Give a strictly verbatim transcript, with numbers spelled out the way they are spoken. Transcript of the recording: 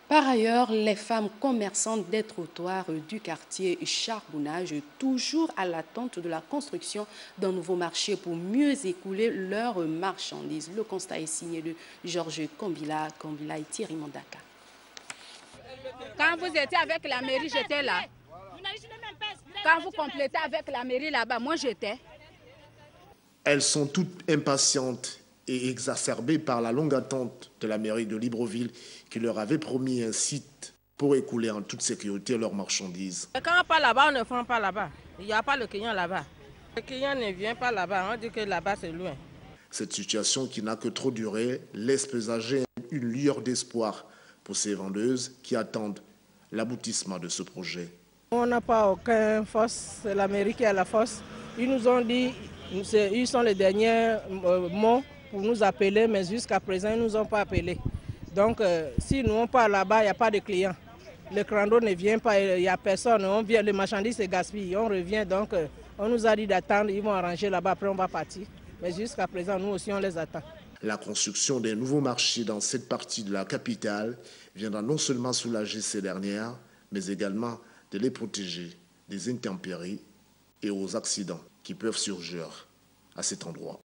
Par ailleurs, les femmes commerçantes des trottoirs du quartier Charbonnage, toujours à l'attente de la construction d'un nouveau marché pour mieux écouler leurs marchandises. Le constat est signé de Georges Kombila, Kombila et Thierry Mandaka. Quand vous étiez avec la mairie, j'étais là. Quand vous complétez avec la mairie là-bas, moi j'étais. Elles sont toutes impatientes et exacerbées par la longue attente de la mairie de Libreville qui leur avait promis un site pour écouler en toute sécurité leurs marchandises. Quand on part là-bas, on ne prend pas là-bas. Il n'y a pas le client là-bas. Le client ne vient pas là-bas, on dit que là-bas c'est loin. Cette situation qui n'a que trop duré laisse présager une lueur d'espoir pour ces vendeuses qui attendent l'aboutissement de ce projet. On n'a pas aucune force, c'est la mairie qui a la force. Ils nous ont dit, ils sont les derniers mots pour nous appeler, mais jusqu'à présent, ils ne nous ont pas appelés. Donc, euh, si nous on part là-bas, il n'y a pas de clients. Le crando ne vient pas, il n'y a personne. On vient, les marchandises se gaspillent, on revient. Donc, euh, on nous a dit d'attendre, ils vont arranger là-bas, après on va partir. Mais jusqu'à présent, nous aussi, on les attend. La construction des nouveaux marchés dans cette partie de la capitale viendra non seulement soulager ces dernières, mais également de les protéger des intempéries et aux accidents qui peuvent surgir à cet endroit.